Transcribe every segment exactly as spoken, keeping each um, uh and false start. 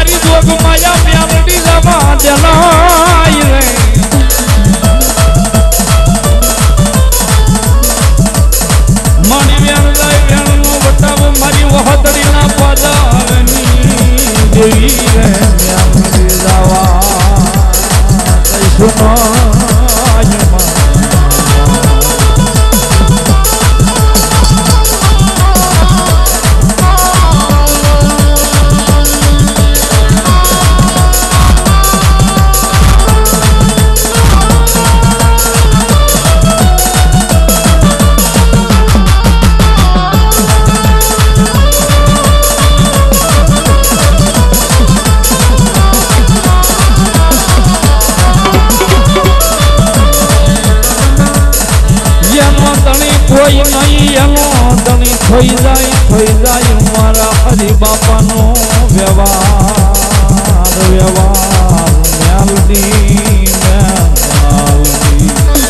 મારી જોગ માયા પ્યારડી જમા જલાય રે મારી વેણ જાય વેણ નો વટાવ મારી વહતડી ના પદારની દેવી રે મ્યામડી જવા સુનો કોઈ નહીં એનો ધણી થઈ જાય થઈ જાય મારા હરિ બાપાનો વ્યવહાર વ્યવહાર મેલડી મેલડી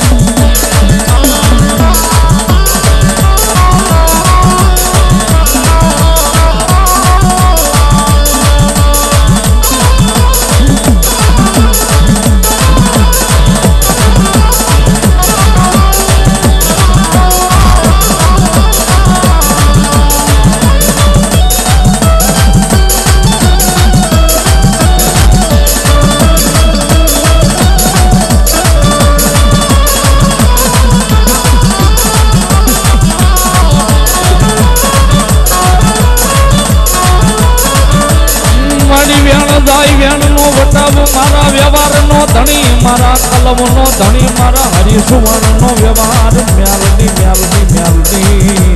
મારા વ્યવહાર નો ધણી મારા કલમ નો ધણી મારા હરિસુવર્ણ નો વ્યવહાર મ્યાલડી મ્યાલડી મ્યાલડી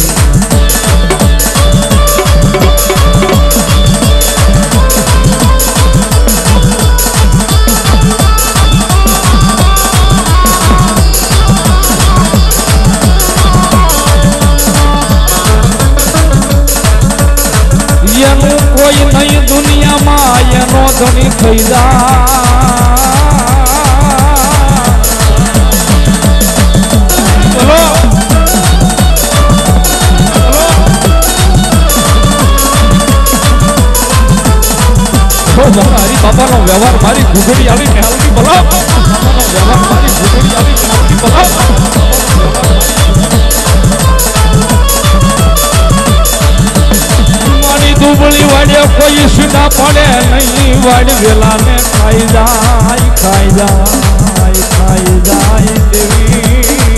એનું કોઈ નહીં દુનિયામાં એનો ધણી થઈ જાય હરી બાબા નો વ્યવહાર મારી ઘૂઘડી આવી મેલડી બોલો વ્યવહાર મારી ઘૂઘડી આવી મેલડી બોલો દુબળી વાડે કોઈ સુના પડે નહીં વાડ વેલા ને ખાઈ જાય ખાઈ જાય ખાઈ જાય દેવી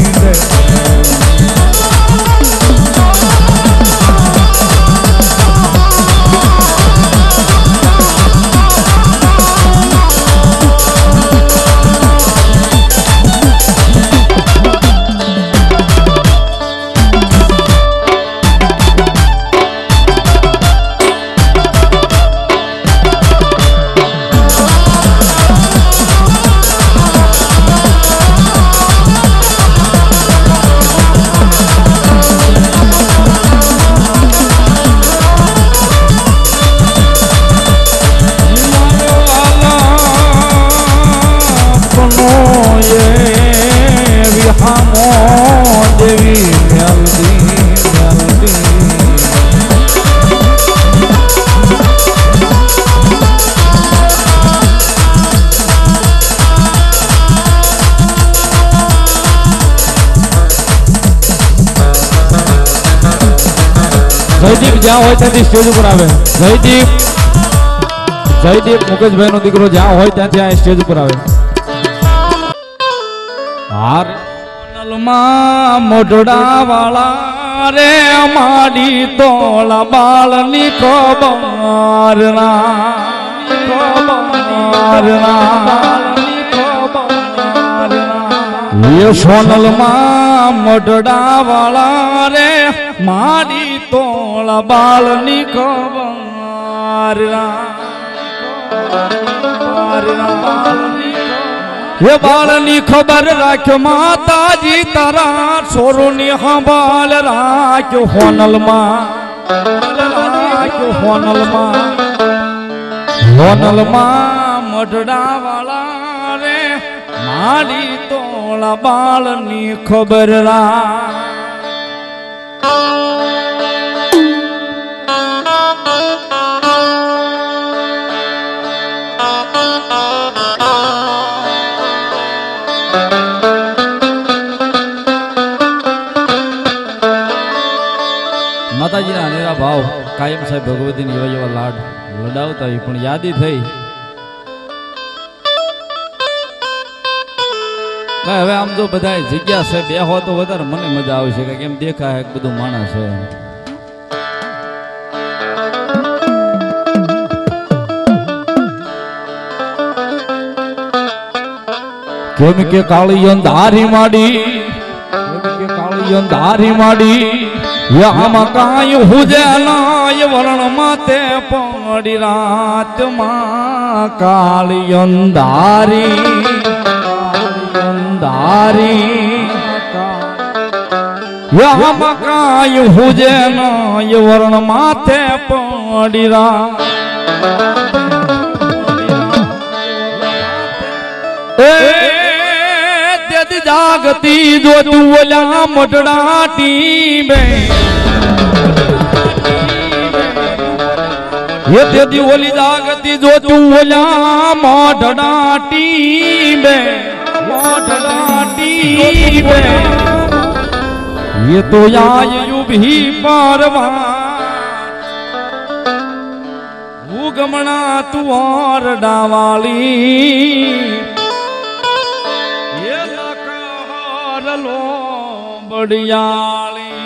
જયદીપ જ્યાં હોય ત્યાંથી સ્ટેજ ઉપર આવે જયદીપ જયદીપ મુકેશભાઈ નો દીકરો જ્યાં હોય ત્યાંથી આ સ્ટેજ ઉપર આવે હાર નલમાં મોઢડા વાળા રે માડી તોલા બાળની ખબર ના ખબર ના એ સોનલ માં મોઢડા વાળા રે માડી તોલા બાળની ખબર હે બાળની ખબર રાખ્યો માતાજી તારા છોરુની સંભાળ રાખ્યો હોનલમાં રાખ્યો હોનલમાં હોનલમાં મઢડા વાળા રે માડી તોલા બાળની ખબર રા કાયમ સાહેબ ભગવતીને એવા એવા લાડ લડાવતા હોય પણ યાદી થઈ ભાઈ હવે આમ જો બધા જગ્યા છે બે હો તો વધારે મને મજા આવશે કે કેમ દેખાય બધું માણસ છે કેમ કે કાળી અંધારી માડી કેમ કે કાળી અંધારી માડી યામાં કાય હુજે નાય વર્ણ માતે પડી રાત માં કાળી અંધારી અંધારી યામાં કાય હુજે નાય વર્ણ માતે પડી રાત એ જાગતી જો તું ઓલા મોટડા ટીમે ये तेदी ओली जागती जो तू ओला मोटड़ा टीमे मोटड़ा टीमे ये तो आयु भी परवा उगमना तू और डावाली ये लकार लो बढ़ियाली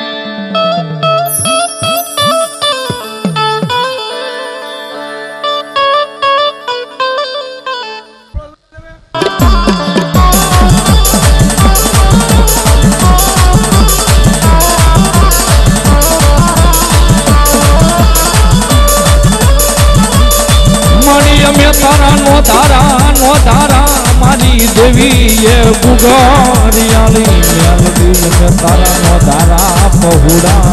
तारा नो तारा नो तारा मारी देवी ये बुगारियाली मेलदी में तारा नो तारा पहुड़ा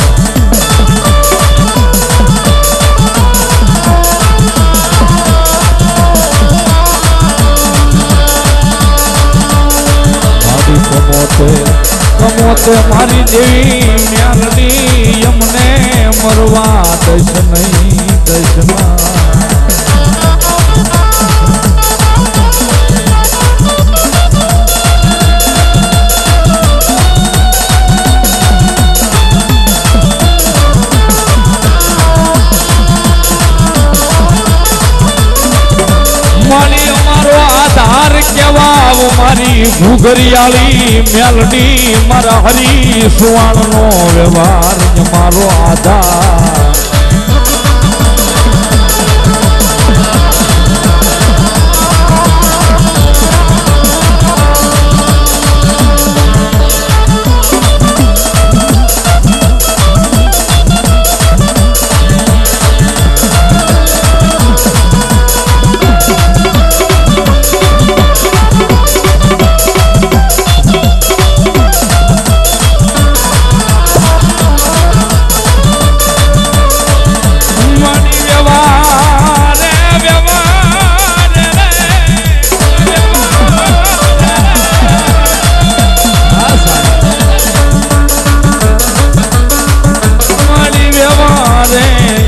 मारी कमोते कमोते मारी देवी मेलदी यमने मरवा दश नहीं दशमा मारी घुघरियाली मेलडी मारा हरी सुवाण नो व्यवहार मारो आधार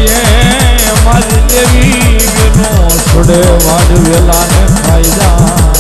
वाड़ वेला ने खाई जा